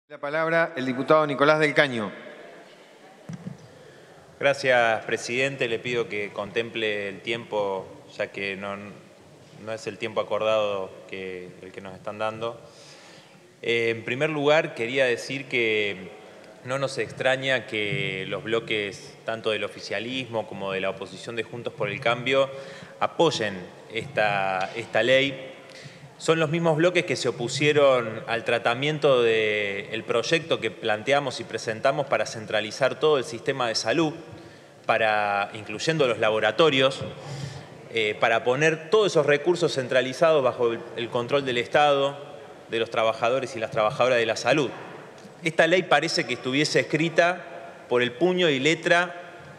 La palabra el diputado Nicolás del Caño. Gracias, presidente. Le pido que contemple el tiempo, ya que no es el tiempo acordado el que nos están dando. En primer lugar, quería decir que no nos extraña que los bloques, tanto del oficialismo como de la oposición de Juntos por el Cambio, apoyen esta ley. Son los mismos bloques que se opusieron al tratamiento del proyecto que planteamos y presentamos para centralizar todo el sistema de salud, incluyendo los laboratorios, para poner todos esos recursos centralizados bajo el control del Estado, de los trabajadores y las trabajadoras de la salud. Esta ley parece que estuviese escrita por el puño y letra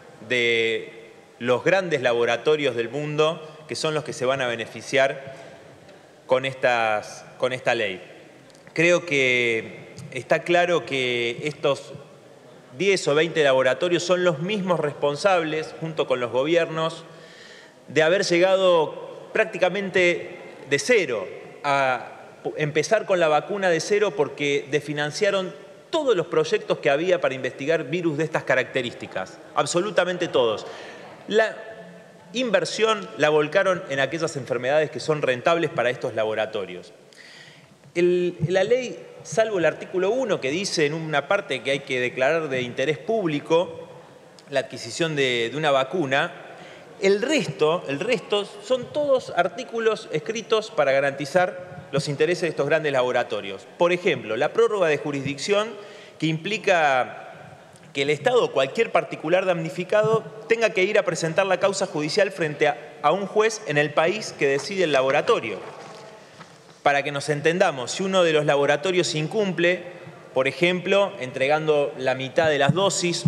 de los grandes laboratorios del mundo, que son los que se van a beneficiar con esta ley. Creo que está claro que estos 10 o 20 laboratorios son los mismos responsables, junto con los gobiernos, de haber llegado prácticamente de cero, a empezar con la vacuna de cero porque desfinanciaron todos los proyectos que había para investigar virus de estas características, absolutamente todos. La inversión la volcaron en aquellas enfermedades que son rentables para estos laboratorios. La ley, salvo el artículo 1 que dice en una parte que hay que declarar de interés público la adquisición de una vacuna, el resto son todos artículos escritos para garantizar los intereses de estos grandes laboratorios. Por ejemplo, la prórroga de jurisdicción, que implica que el Estado o cualquier particular damnificado tenga que ir a presentar la causa judicial frente a un juez en el país que decide el laboratorio. Para que nos entendamos, si uno de los laboratorios incumple, por ejemplo, entregando la mitad de las dosis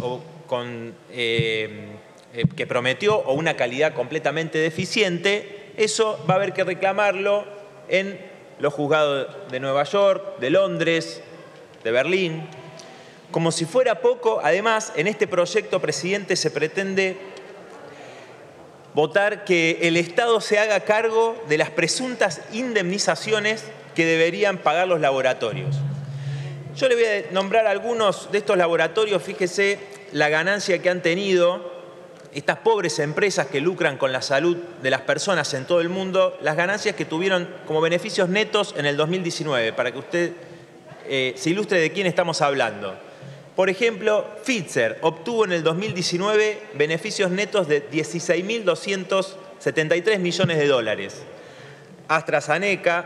que prometió o una calidad completamente deficiente, eso va a haber que reclamarlo en los juzgados de Nueva York, de Londres, de Berlín. Como si fuera poco, además, en este proyecto, presidente, se pretende votar que el Estado se haga cargo de las presuntas indemnizaciones que deberían pagar los laboratorios. Yo le voy a nombrar algunos de estos laboratorios. Fíjese la ganancia que han tenido estas pobres empresas que lucran con la salud de las personas en todo el mundo, las ganancias que tuvieron como beneficios netos en el 2019, para que usted se ilustre de quién estamos hablando. Por ejemplo, Pfizer obtuvo en el 2019 beneficios netos de 16.273 millones de dólares. AstraZeneca,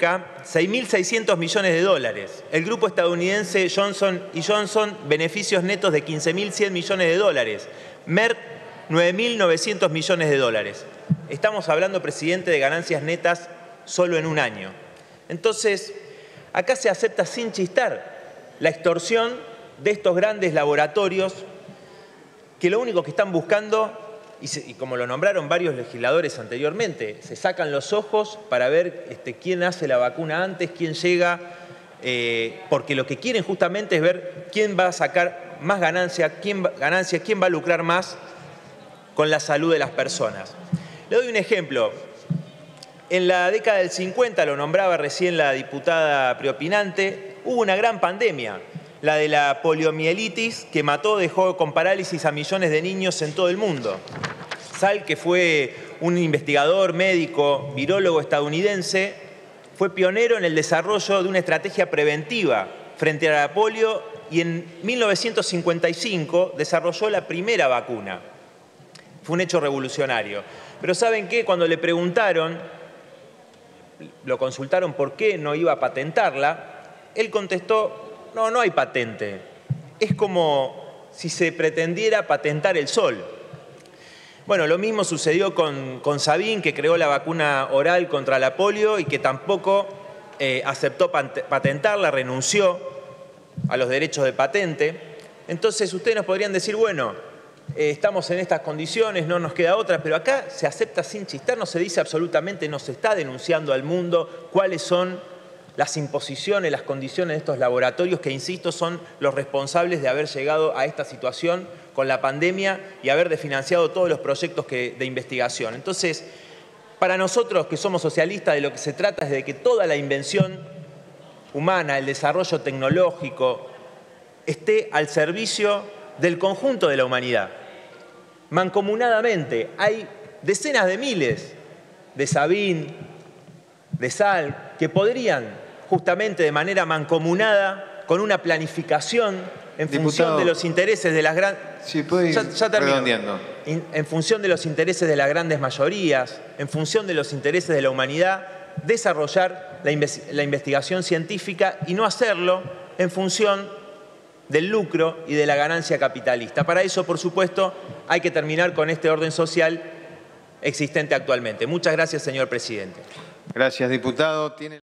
6.600 millones de dólares. El grupo estadounidense Johnson & Johnson, beneficios netos de 15.100 millones de dólares. Merck, 9.900 millones de dólares. Estamos hablando, presidente, de ganancias netas solo en un año. Entonces, acá se acepta sin chistar la extorsión de estos grandes laboratorios que lo único que están buscando, y como lo nombraron varios legisladores anteriormente, se sacan los ojos para ver quién hace la vacuna antes, quién llega, porque lo que quieren justamente es ver quién va a sacar más ganancia, quién va a lucrar más con la salud de las personas. Le doy un ejemplo. En la década del 50, lo nombraba recién la diputada preopinante, hubo una gran pandemia, la de la poliomielitis, que dejó con parálisis a millones de niños en todo el mundo. Salk, que fue un investigador, médico, virólogo estadounidense, fue pionero en el desarrollo de una estrategia preventiva frente a la polio y en 1955 desarrolló la primera vacuna. Fue un hecho revolucionario. Pero ¿saben qué? Cuando le preguntaron, lo consultaron por qué no iba a patentarla, él contestó: no hay patente. Es como si se pretendiera patentar el sol. Bueno, lo mismo sucedió con Sabin, que creó la vacuna oral contra la polio y que tampoco aceptó patentarla, renunció a los derechos de patente. Entonces ustedes nos podrían decir, bueno, estamos en estas condiciones, no nos queda otra, pero acá se acepta sin chistar, no se dice absolutamente, no se está denunciando al mundo cuáles son las imposiciones, las condiciones de estos laboratorios que, insisto, son los responsables de haber llegado a esta situación con la pandemia y haber desfinanciado todos los proyectos de investigación. Entonces, para nosotros que somos socialistas, de lo que se trata es de que toda la invención humana, el desarrollo tecnológico, esté al servicio del conjunto de la humanidad. Mancomunadamente, hay decenas de miles de Sabin, de Sal, que podrían justamente de manera mancomunada, con una planificación en función de los intereses de las grandes... Sí, puede ir redondeando. En función de los intereses de las grandes mayorías, en función de los intereses de la humanidad, desarrollar la investigación científica y no hacerlo en función del lucro y de la ganancia capitalista. Para eso, por supuesto, hay que terminar con este orden social existente actualmente. Muchas gracias, señor presidente. Gracias, diputado.